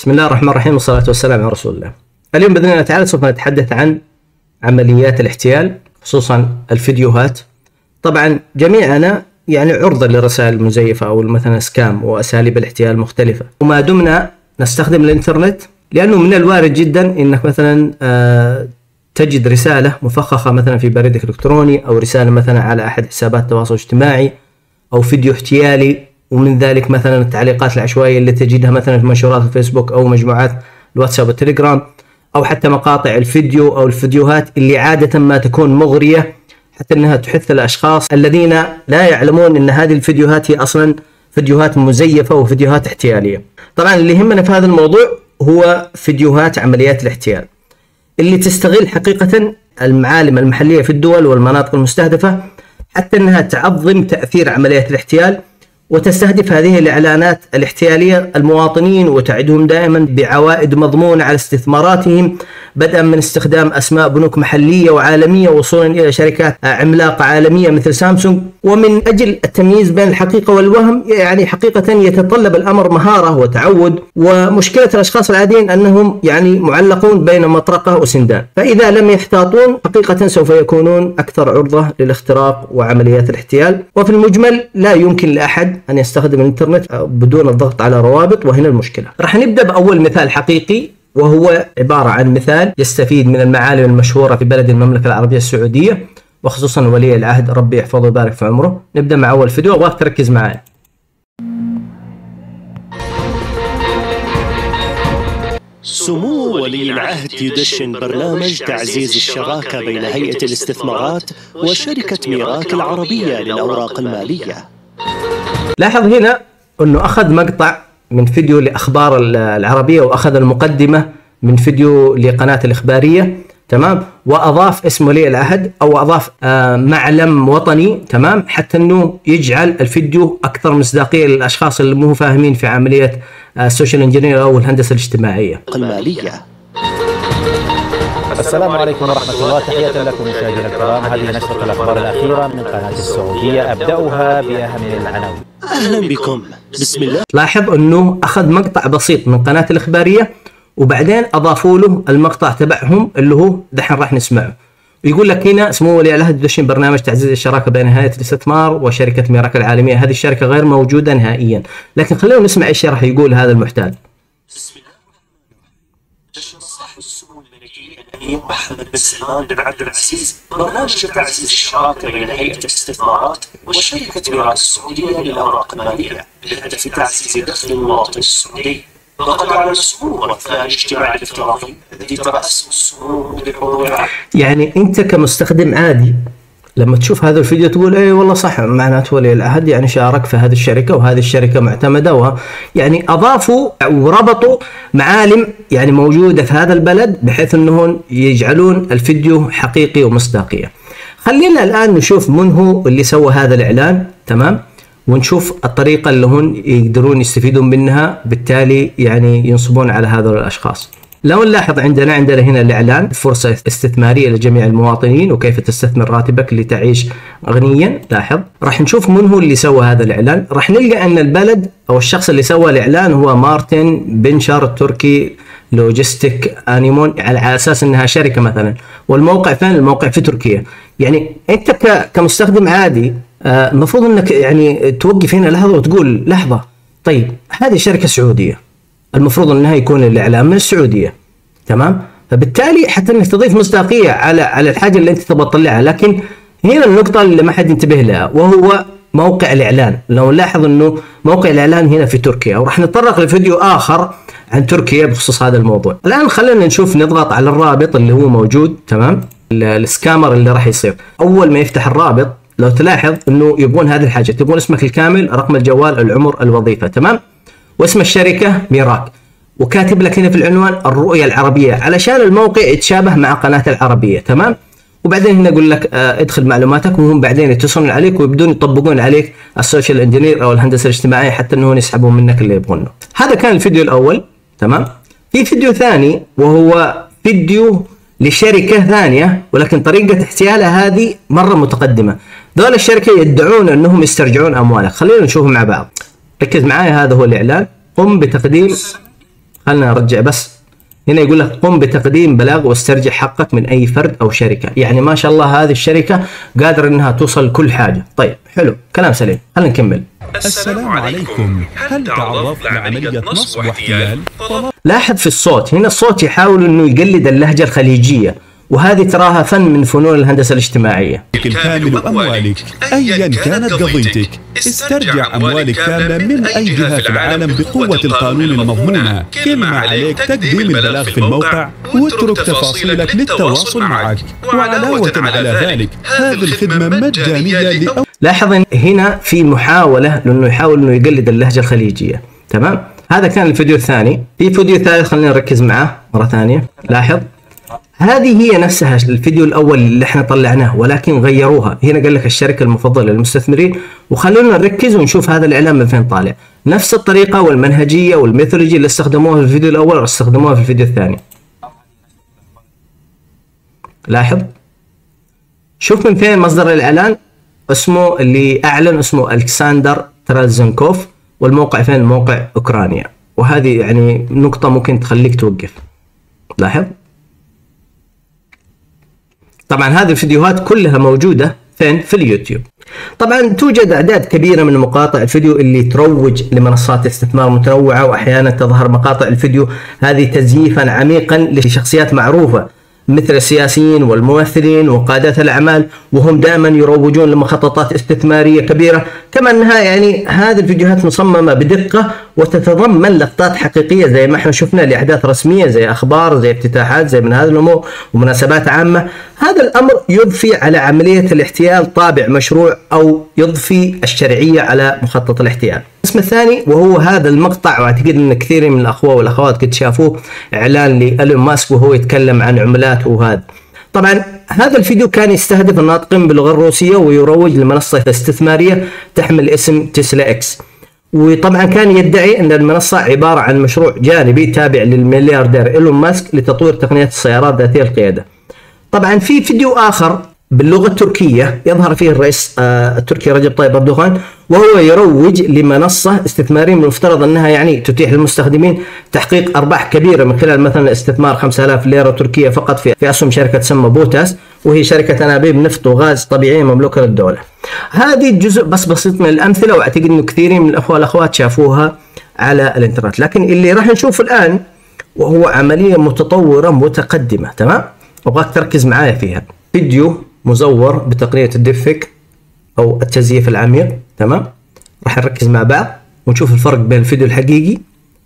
بسم الله الرحمن الرحيم والصلاة والسلام على رسول الله. اليوم بإذن الله تعالى سوف نتحدث عن عمليات الاحتيال، خصوصا الفيديوهات. طبعا جميعنا يعني عرضة لرسائل المزيفة أو مثلا سكام وأساليب الاحتيال مختلفة، وما دمنا نستخدم الإنترنت لأنه من الوارد جدا إنك مثلا تجد رسالة مفخخة مثلا في بريدك الإلكتروني، أو رسالة مثلا على أحد حسابات التواصل الاجتماعي، أو فيديو احتيالي، ومن ذلك مثلا التعليقات العشوائية اللي تجدها مثلا في منشورات الفيسبوك أو مجموعات الواتساب والتليجرام، أو حتى مقاطع الفيديو أو الفيديوهات اللي عادة ما تكون مغرية حتى أنها تحث الأشخاص الذين لا يعلمون أن هذه الفيديوهات هي أصلا فيديوهات مزيفة وفيديوهات احتيالية. طبعا اللي يهمنا في هذا الموضوع هو فيديوهات عمليات الاحتيال اللي تستغل حقيقة المعالم المحلية في الدول والمناطق المستهدفة حتى أنها تعظم تأثير عمليات الاحتيال، وتستهدف هذه الإعلانات الاحتيالية المواطنين وتعدهم دائما بعوائد مضمونة على استثماراتهم، بدءا من استخدام أسماء بنوك محلية وعالمية وصولا إلى شركات عملاقة عالمية مثل سامسونج. ومن أجل التمييز بين الحقيقة والوهم يعني حقيقة يتطلب الأمر مهارة وتعود، ومشكلة الأشخاص العاديين أنهم يعني معلقون بين مطرقة وسندان، فإذا لم يحتاطون حقيقة سوف يكونون أكثر عرضة للاختراق وعمليات الاحتيال. وفي المجمل لا يمكن لأحد أن يستخدم الإنترنت بدون الضغط على روابط، وهنا المشكلة. راح نبدأ بأول مثال حقيقي، وهو عبارة عن مثال يستفيد من المعالم المشهورة في بلد المملكة العربية السعودية، وخصوصا ولي العهد ربي يحفظه ويبارك في عمره. نبدأ مع أول فيديو، أبغاك تركز معي. سمو ولي العهد يدشن برنامج تعزيز الشراكة بين هيئة الاستثمارات وشركة ميراك العربية للأوراق المالية. لاحظ هنا أنه أخذ مقطع من فيديو لأخبار العربية، وأخذ المقدمة من فيديو لقناة الإخبارية، تمام، وأضاف اسم ولي العهد أو أضاف معلم وطني، تمام، حتى أنه يجعل الفيديو أكثر مصداقية للأشخاص اللي مو فاهمين في عملية السوشيال انجينير أو الهندسة الاجتماعية. السلام عليكم ورحمة الله، تحية لكم مشاهدينا الكرام. هذه نشرة الأخبار الأخيرة من قناة السعودية، أبدأها بأهم العناوين. أهلا بكم، بسم الله. لاحظ أنه أخذ مقطع بسيط من قناة الإخبارية وبعدين أضافوا له المقطع تبعهم اللي هو دحين راح نسمعه. ويقول لك هنا سمو ولي العهد يدشن برنامج تعزيز الشراكة بين هيئة الاستثمار وشركة ميراك العالمية. هذه الشركة غير موجودة نهائيا، لكن خلينا نسمع ايش راح يقول هذا المحتال. بسم الله. دشن صاحب السمو الملكي الأمير محمد بن سلمان بن عبد العزيز برنامج تعزيز الشراكة بين هيئة الاستثمارات وشركة ميراك السعودية للأوراق المالية بهدف تعزيز دخل المواطن السعودي. وقد أعلن السمو وفاء الاجتماع الافتراضي الذي ترأسه السمو بحضور. يعني أنت كمستخدم عادي لما تشوف هذا الفيديو تقول ايه والله صح، معناته ولي العهد يعني شارك في هذه الشركة وهذه الشركة معتمدة، يعني أضافوا وربطوا معالم يعني موجودة في هذا البلد بحيث أنهم يجعلون الفيديو حقيقي ومصداقية. خلينا الآن نشوف من هو اللي سوى هذا الإعلان، تمام، ونشوف الطريقة اللي هم يقدرون يستفيدون منها، بالتالي يعني ينصبون على هذول الأشخاص. لو نلاحظ عندنا هنا الإعلان فرصة استثمارية لجميع المواطنين وكيف تستثمر راتبك لتعيش غنيا. لاحظ راح نشوف من هو اللي سوى هذا الإعلان. راح نلقى أن البلد أو الشخص اللي سوى الإعلان هو مارتن بنشر التركي لوجستيك انيمون، على أساس أنها شركة مثلا، والموقع فين؟ الموقع في تركيا. يعني أنت كمستخدم عادي المفروض أنك يعني توقف هنا لحظة وتقول لحظة، طيب هذه شركة سعودية، المفروض أنها يكون الإعلان من السعودية، تمام، فبالتالي حتى أنك تضيف مصداقية على الحاجة اللي أنت تبغى تطلعها. لكن هنا النقطة اللي ما حد ينتبه لها وهو موقع الإعلان. لو نلاحظ أنه موقع الإعلان هنا في تركيا، وراح نتطرق لفيديو آخر عن تركيا بخصوص هذا الموضوع. الآن خلينا نشوف، نضغط على الرابط اللي هو موجود، تمام، السكامر اللي راح يصير. أول ما يفتح الرابط لو تلاحظ أنه يبغون هذه الحاجة، تبغون اسمك الكامل، رقم الجوال، العمر، الوظيفة، تمام، واسم الشركة ميراك، وكاتب لك هنا في العنوان الرؤية العربية علشان الموقع يتشابه مع قناة العربية، تمام. وبعدين هنا يقول لك ادخل معلوماتك، وهم بعدين يتصلون عليك ويبدون يطبقون عليك السوشيال انجينير او الهندسة الاجتماعية حتى انهم يسحبون منك اللي يبغونه. هذا كان الفيديو الاول، تمام. في فيديو ثاني وهو فيديو لشركة ثانية، ولكن طريقة احتيالها هذه مرة متقدمة. دول الشركة يدعون انهم يسترجعون اموالك. خلينا نشوفه مع بعض، ركز معايا. هذا هو الاعلان. قم بتقديم خلنا نرجع بس. هنا يقول لك قم بتقديم بلاغ واسترجع حقك من اي فرد او شركه. يعني ما شاء الله هذه الشركه قادره انها توصل كل حاجه. طيب حلو، كلام سليم، خلينا نكمل. السلام عليكم، هل تعرضت لعملية نصب واحتيال؟ لاحظ في الصوت، هنا الصوت يحاول انه يقلد اللهجه الخليجيه، وهذه تراها فن من فنون الهندسه الاجتماعيه. كامل أموالك أيا كانت قضيتك، استرجع أموالك كاملة من أي جهة في العالم بقوة القانون المضمونة. كل ما عليك تقديم البلاغ في الموقع واترك تفاصيلك للتواصل معك. وعلاوة على ذلك هذه الخدمة مجانية لاحظ هنا في محاولة لأنه يحاول أنه يقلد اللهجة الخليجية. تمام، هذا كان الفيديو الثاني. في فيديو ثالث خلينا نركز معه مرة ثانية. لاحظ هذه هي نفسها الفيديو الأول اللي احنا طلعناه، ولكن غيروها. هنا قال لك الشركة المفضلة للمستثمرين، وخلونا نركز ونشوف هذا الإعلان من فين طالع. نفس الطريقة والمنهجية والميثولوجي اللي استخدموها في الفيديو الأول استخدموها في الفيديو الثاني. لاحظ، شوف من فين مصدر الإعلان. اسمه اللي أعلن اسمه ألكسندر ترازنكوف، والموقع فين؟ موقع أوكرانيا. وهذه يعني نقطة ممكن تخليك توقف. لاحظ، طبعا هذه الفيديوهات كلها موجودة فين؟ في اليوتيوب. طبعا توجد أعداد كبيرة من مقاطع الفيديو اللي تروج لمنصات استثمار متنوعة، وأحيانا تظهر مقاطع الفيديو هذه تزييفا عميقا لشخصيات معروفة مثل السياسيين والممثلين وقادة الأعمال، وهم دائما يروجون لمخططات استثمارية كبيرة. كما أنها يعني هذه الفيديوهات مصممة بدقة وتتضمن لقطات حقيقية زي ما احنا شفنا لأحداث رسمية زي أخبار، زي افتتاحات، زي من هذه الأمور ومناسبات عامة. هذا الأمر يضفي على عملية الاحتيال طابع مشروع أو يضفي الشرعية على مخطط الاحتيال. الاسم الثاني وهو هذا المقطع، واعتقد ان كثير من الاخوه والاخوات قد شافوه، اعلان لإيلون ماسك وهو يتكلم عن عملات. وهذا طبعا هذا الفيديو كان يستهدف الناطقين باللغه الروسيه ويروج لمنصه استثماريه تحمل اسم تسلا اكس. وطبعا كان يدعي ان المنصه عباره عن مشروع جانبي تابع للملياردير إيلون ماسك لتطوير تقنيات السيارات ذاتيه القياده. طبعا في فيديو اخر باللغة التركية يظهر فيه الرئيس التركي رجب طيب أردوغان وهو يروج لمنصة استثمارية من المفترض أنها يعني تتيح للمستخدمين تحقيق أرباح كبيرة من خلال مثلا استثمار 5000 ليرة تركية فقط في أسهم شركة تسمى بوتاس، وهي شركة أنابيب نفط وغاز طبيعية مملوكة للدولة. هذه جزء بس بسيط من الأمثلة، وأعتقد أنه كثيرين من الأخوة والأخوات شافوها على الإنترنت. لكن اللي راح نشوفه الآن وهو عملية متطورة متقدمة. تمام، أبغاك تركز معايا فيها. فيديو مزور بتقنية الديفيك أو التزييف العميق. تمام، راح نركز مع بعض ونشوف الفرق بين الفيديو الحقيقي،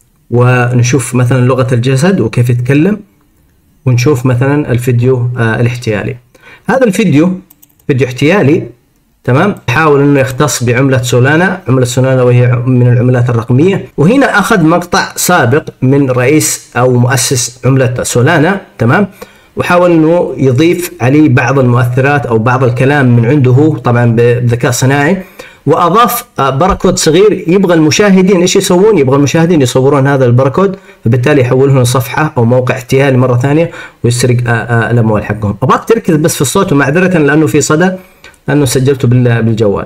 ونشوف مثلا لغة الجسد وكيف يتكلم، ونشوف مثلا الفيديو الاحتيالي. هذا الفيديو فيديو احتيالي. تمام، حاول انه يختص بعملة سولانا. عملة سولانا وهي من العملات الرقمية، وهنا اخذ مقطع سابق من رئيس او مؤسس عملة سولانا. تمام، وحاول انه يضيف عليه بعض المؤثرات او بعض الكلام من عنده هو طبعا بذكاء صناعي، واضاف باركود صغير. يبغى المشاهدين ايش يسوون؟ يبغى المشاهدين يصورون هذا الباركود، فبالتالي يحولونه لصفحه او موقع احتيالي مره ثانيه ويسرق الاموال حقهم. ابغاك تركز بس في الصوت، ومعذره لانه في صدى لانه سجلته بالجوال.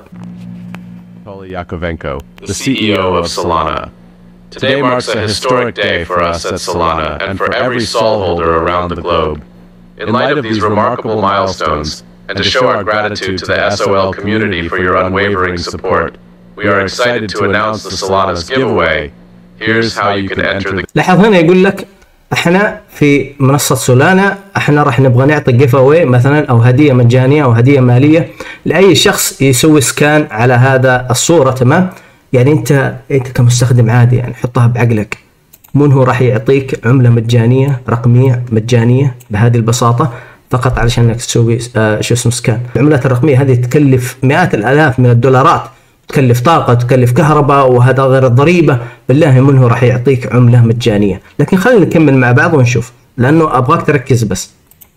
Yakovenko, the CEO of Solana. Today marks a historic day for us at Solana and for every Sol holder around the globe. In light of these remarkable milestones, and to show our gratitude to the SOL community for your unwavering support, we are excited to announce the Solana's giveaway. Here's how you can enter the... لاحظ هنا يقول لك احنا في منصة سولانا احنا راح نبغى نعطي جيف اواي مثلا او هدية مجانية او هدية مالية لأي شخص يسوي سكان على هذا الصورة. تمام، يعني انت كمستخدم عادي يعني حطها بعقلك، من هو راح يعطيك عملة مجانية رقمية مجانية بهذه البساطة فقط علشان انك تسوي شو اسمه سكان. العملات الرقمية هذه تكلف مئات الالاف من الدولارات، تكلف طاقة، تكلف كهرباء، وهذا غير الضريبة. بالله من هو راح يعطيك عملة مجانية. لكن خلينا نكمل مع بعض ونشوف، لأنه أبغاك تركز بس.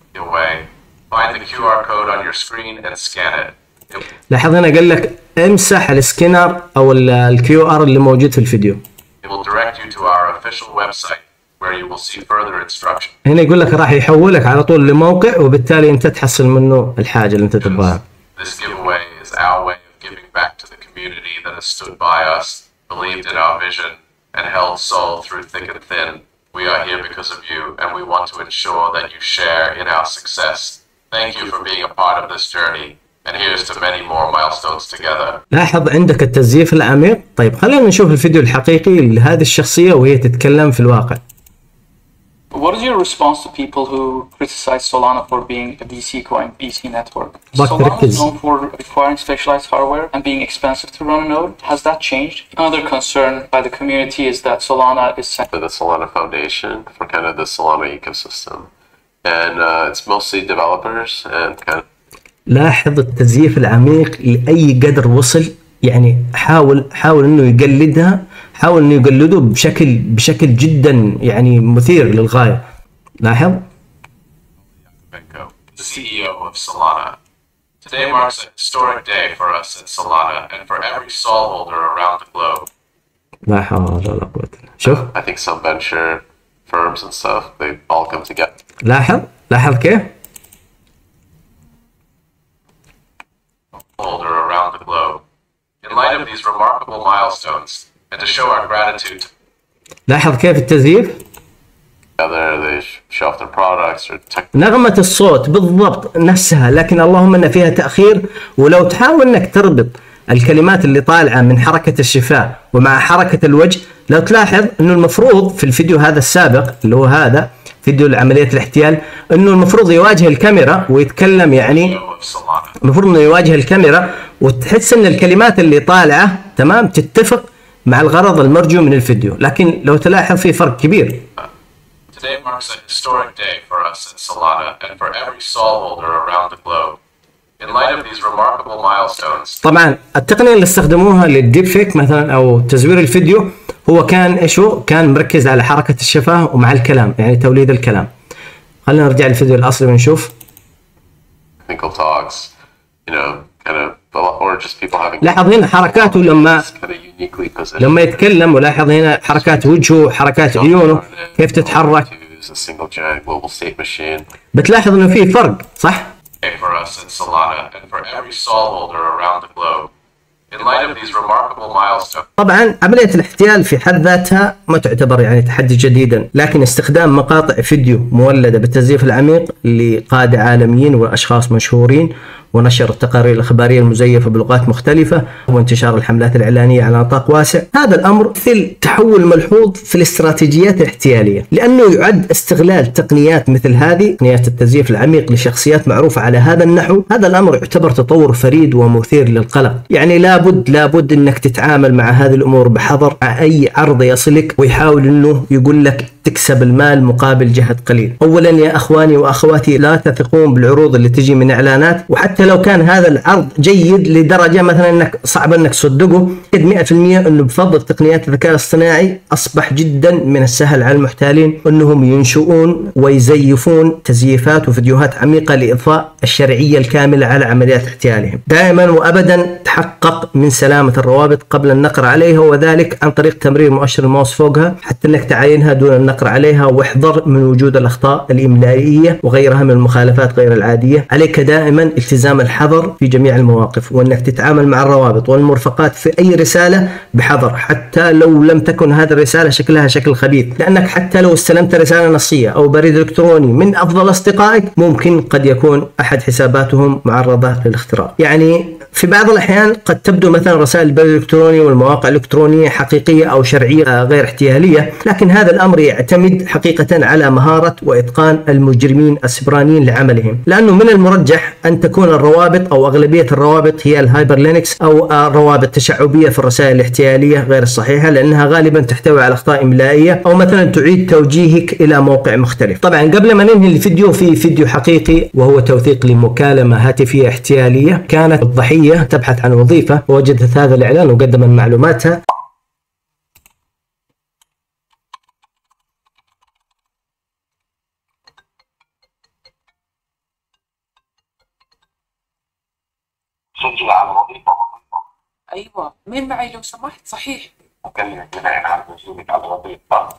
لاحظ هنا قال لك امسح السكينر أو الكيو ار اللي موجود في الفيديو. هنا يقول لك راح يحولك على طول لموقع، وبالتالي أنت تحصل منه الحاجة اللي أنت تبغاها. Back to the community that has stood by us, believed in our vision, and held Sol through thick and thin. We are here because of you, and we want to ensure that you share in our success. Thank you for being a part of this journey, and here's to many more milestones together. لاحظ عندك التزييف العميق. طيب خلينا نشوف الفيديو الحقيقي لهذه الشخصية وهي تتكلم في الواقع. What is your response to people who criticize Solana for being a VC coin, VC network? Solana is known for requiring specialized hardware and being expensive to run a node. Has that changed? Another concern by the community is that Solana is for the Solana Foundation for kind of the Solana ecosystem, and it's mostly developers and kind of. لاحظ التزييف العميق لأي قدر وصل، يعني حاول انه يقلدها، حاول انه يقلده بشكل جدا يعني مثير للغاية. لاحظ. The CEO of Solana. Today marks a historic day for us at Solana and for every Sol holder around the globe. لا حول ولا قوة. شوف. I think some venture firms and stuff, they all come together. لاحظ كيف؟ Holder around the globe. In light of these remarkable milestones, and to show our gratitude. لاحظ كيف التزييف؟ They show off their products or نغمة الصوت بالضبط نفسها، لكن اللهم ان فيها تأخير. ولو تحاول انك تربط الكلمات اللي طالعة من حركة الشفاه ومع حركة الوجه، لو تلاحظ انه المفروض في الفيديو هذا السابق اللي هو هذا فيديو عملية الاحتيال، انه المفروض يواجه الكاميرا ويتكلم، يعني المفروض انه يواجه الكاميرا وتحس ان الكلمات اللي طالعة تمام تتفق مع الغرض المرجو من الفيديو، لكن لو تلاحظ في فرق كبير. Today marks a historic day for us at Solana and for every Sol holder around the globe. In light of these remarkable milestones. طبعا التقنية اللي استخدموها للديب فيك مثلا او تزوير الفيديو هو كان ايشو؟ كان مركز على حركة الشفاه ومع الكلام، يعني توليد الكلام. خلينا نرجع للفيديو الاصلي ونشوف. لاحظ هنا حركاته لما يتكلم، ولاحظ هنا حركات وجهه، حركات عيونه كيف تتحرك. بتلاحظ انه في فرق، صح؟ طبعا عملية الاحتيال في حد ذاتها ما تعتبر يعني تحدي جديدا، لكن استخدام مقاطع فيديو مولدة بالتزييف العميق لقادة عالميين واشخاص مشهورين ونشر التقارير الإخبارية المزيفة بلغات مختلفة وانتشار الحملات الإعلانية على نطاق واسع، هذا الأمر مثل تحول ملحوظ في الاستراتيجيات الاحتيالية، لأنه يعد استغلال تقنيات مثل هذه تقنيات التزييف العميق لشخصيات معروفة على هذا النحو. هذا الأمر يعتبر تطور فريد ومثير للقلق، يعني لابد أنك تتعامل مع هذه الأمور بحذر. مع أي عرض يصلك ويحاول أنه يقول لك تكسب المال مقابل جهد قليل. أولا يا أخواني وأخواتي، لا تثقون بالعروض اللي تجي من إعلانات، وحتى لو كان هذا العرض جيد لدرجة مثلا أنك صعب أنك تصدقه، 100% أنه بفضل تقنيات الذكاء الاصطناعي أصبح جدا من السهل على المحتالين أنهم ينشؤون ويزيفون تزييفات وفيديوهات عميقة لإضفاء الشرعية الكاملة على عمليات احتيالهم. دائما وأبدا تحقق من سلامة الروابط قبل النقر عليها، وذلك عن طريق تمرير مؤشر الماوس فوقها حتى أنك تعاينها دون النقر عليها، واحذر من وجود الأخطاء الإملائية وغيرها من المخالفات غير العادية. عليك دائما التزام الحذر في جميع المواقف، وأنك تتعامل مع الروابط والمرفقات في أي رسالة بحذر، حتى لو لم تكن هذه الرسالة شكلها شكل خبيث، لأنك حتى لو استلمت رسالة نصية أو بريد إلكتروني من أفضل أصدقائك ممكن قد يكون أحد حساباتهم معرضة للاختراق. يعني في بعض الأحيان قد تبدو مثلا رسائل البريد الإلكتروني والمواقع الإلكترونية حقيقية أو شرعية غير احتيالية، لكن هذا الأمر يعتمد حقيقة على مهارة وإتقان المجرمين السبرانيين لعملهم، لأنه من المرجح أن تكون الروابط أو أغلبية الروابط هي الهايبرلينكس أو روابط تشعبية في الرسائل الاحتيالية غير الصحيحة، لأنها غالبا تحتوي على أخطاء إملائية أو مثلا تعيد توجيهك إلى موقع مختلف. طبعا قبل ما ننهي الفيديو في فيديو حقيقي وهو توثيق لمكالمة هاتفية احتيالية. كانت الضحية تبحث عن وظيفة ووجدت هذا الإعلان وقدمت معلوماتها. سجل على وظيفة. أيوة، مين معي لو سمحت؟ صحيح. أكلمك بناء على نزولك على الوظيفة.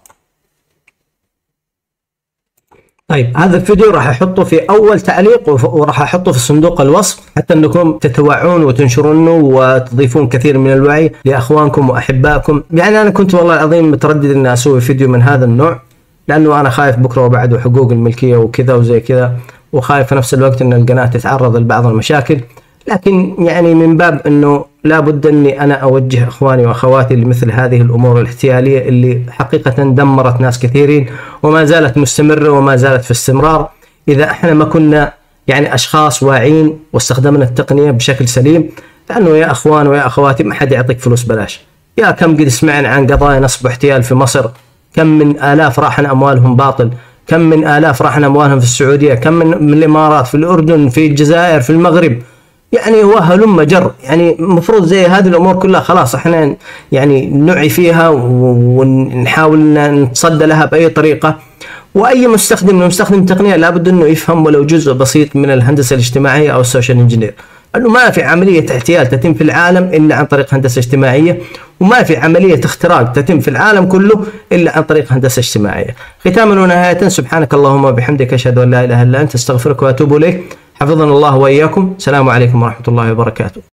طيب هذا الفيديو راح احطه في اول تعليق وراح احطه في صندوق الوصف حتى انكم تتوعون وتنشرونه وتضيفون كثير من الوعي لاخوانكم واحبائكم. يعني انا كنت والله العظيم متردد ان اسوي فيديو من هذا النوع، لأنه أنا خايف بكرة وبعده حقوق الملكية وكذا وزي كذا، وخايف في نفس الوقت أن القناة تتعرض لبعض المشاكل. لكن يعني من باب أنه لابد أني أنا أوجه إخواني وأخواتي لمثل هذه الأمور الاحتيالية اللي حقيقة دمرت ناس كثيرين وما زالت مستمرة وما زالت في استمرار. إذا إحنا ما كنا يعني أشخاص واعين واستخدمنا التقنية بشكل سليم، لأنه يا أخوان ويا أخواتي ما حد يعطيك فلوس بلاش. يا كم قد سمعنا عن قضايا نصب واحتيال في مصر، كم من آلاف راحن أموالهم باطل، كم من آلاف راحن أموالهم في السعودية، كم من الإمارات، في الأردن، في الجزائر، في المغرب، يعني وهلم جر. يعني المفروض زي هذه الأمور كلها خلاص احنا يعني نوعي فيها ونحاول نتصدى لها بأي طريقة. وأي مستخدم تقنية لابد أنه يفهم ولو جزء بسيط من الهندسة الاجتماعية أو السوشيال انجينير، أنه ما في عملية احتيال تتم في العالم إلا عن طريق هندسة اجتماعية، وما في عملية اختراق تتم في العالم كله إلا عن طريق هندسة اجتماعية. ختاما ونهاية، سبحانك اللهم وبحمدك، أشهد أن لا إله إلا أنت، أستغفرك وأتوب إليك. حفظنا الله وإياكم. السلام عليكم ورحمة الله وبركاته.